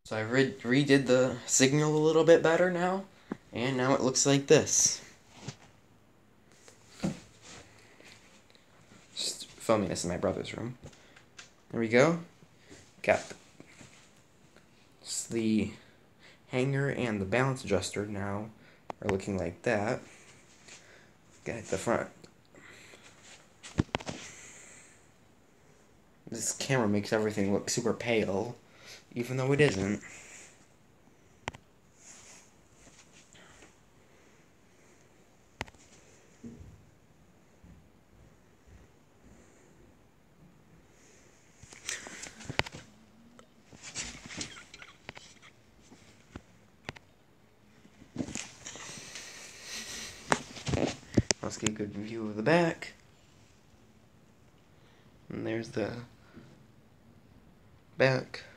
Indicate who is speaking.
Speaker 1: So I redid the signal a little bit better now, and now it looks like this. Just filming this in my brother's room. There we go. Got the hanger and the balance adjuster now are looking like that. Got the front. This camera makes everything look super pale, even though it isn't. Let's get a good view of the back. And there's the back.